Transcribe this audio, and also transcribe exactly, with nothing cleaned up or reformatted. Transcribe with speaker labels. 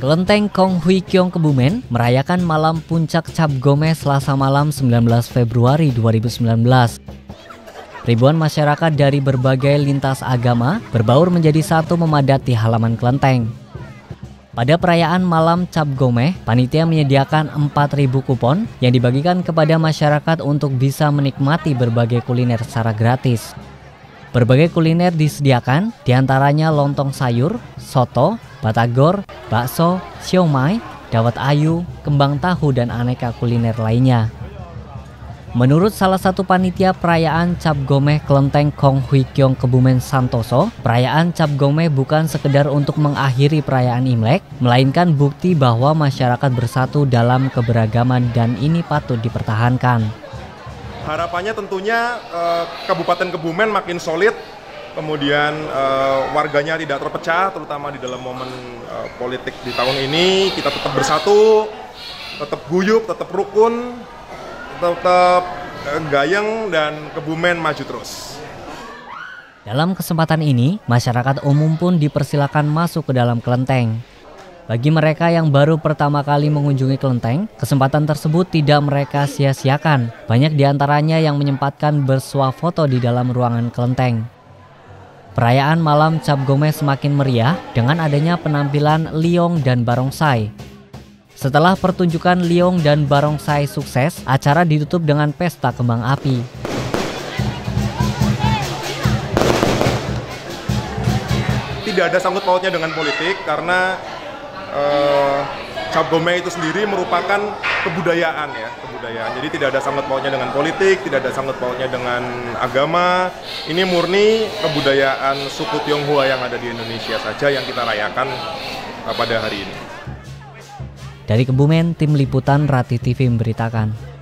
Speaker 1: Kelenteng Kong Hui Kiong Kebumen merayakan malam puncak Cap Gomeh Selasa malam sembilan belas Februari dua ribu sembilan belas. Ribuan masyarakat dari berbagai lintas agama berbaur menjadi satu memadati halaman kelenteng. Pada perayaan malam Cap Gomeh, panitia menyediakan empat ribu kupon yang dibagikan kepada masyarakat untuk bisa menikmati berbagai kuliner secara gratis. Berbagai kuliner disediakan, diantaranya lontong sayur, soto, batagor, bakso, siomay, dawet ayu, kembang tahu, dan aneka kuliner lainnya. Menurut salah satu panitia perayaan Cap Gomeh Kelenteng Kong Hui Kiong Kebumen Santoso, perayaan Cap Gomeh bukan sekedar untuk mengakhiri perayaan Imlek, melainkan bukti bahwa masyarakat bersatu dalam keberagaman dan ini patut dipertahankan.
Speaker 2: Harapannya tentunya eh, Kabupaten Kebumen makin solid, kemudian eh, warganya tidak terpecah, terutama di dalam momen eh, politik di tahun ini. Kita tetap bersatu, tetap guyup, tetap rukun, tetap eh, gayeng, dan Kebumen maju terus.
Speaker 1: Dalam kesempatan ini, masyarakat umum pun dipersilakan masuk ke dalam kelenteng. Bagi mereka yang baru pertama kali mengunjungi kelenteng, kesempatan tersebut tidak mereka sia-siakan. Banyak diantaranya yang menyempatkan bersuah foto di dalam ruangan kelenteng. Perayaan malam Cap Gomeh semakin meriah dengan adanya penampilan Liong dan Barongsai. Setelah pertunjukan Liong dan Barongsai sukses, acara ditutup dengan pesta kembang api.
Speaker 2: Tidak ada sangkut pautnya dengan politik karena Uh, Cap Gomeh itu sendiri merupakan kebudayaan ya, kebudayaan. Jadi tidak ada sangkut pautnya dengan politik, tidak ada sangkut pautnya dengan agama. Ini murni kebudayaan suku Tionghoa yang ada di Indonesia saja yang kita rayakan uh, pada hari ini.
Speaker 1: Dari Kebumen, tim liputan Rati T V memberitakan.